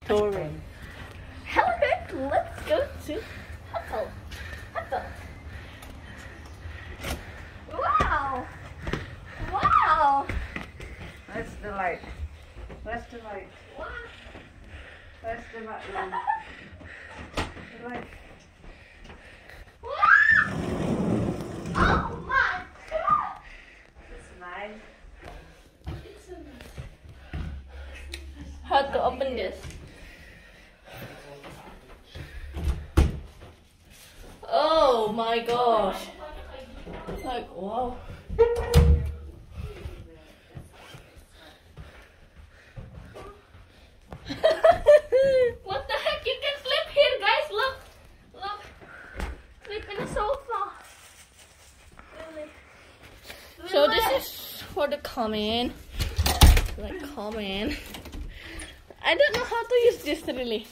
touring. Hello guys, let's go to Huckle. Huckle. Wow! Wow! That's the light. That's the light. Wow! That's the light. The light. Wow! Oh my god! It's nice. It's so nice. How to open this? Oh my gosh! Like wow! What the heck? You can sleep here, guys. Look, look. Sleep in the sofa. Really? So this is for the comment. Like comment. I don't know how to use this really.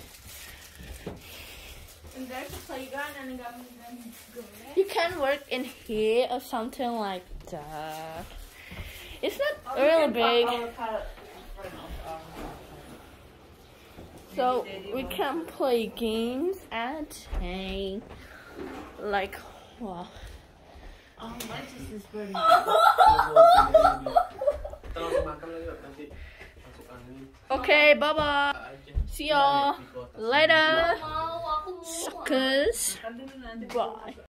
And there's a playground and a You can work in here or something like that. It's not really big. So we can play games and hang. Like wow. Oh, my sister's burning. Okay, bye bye. See y'all later. Suckers. Bye.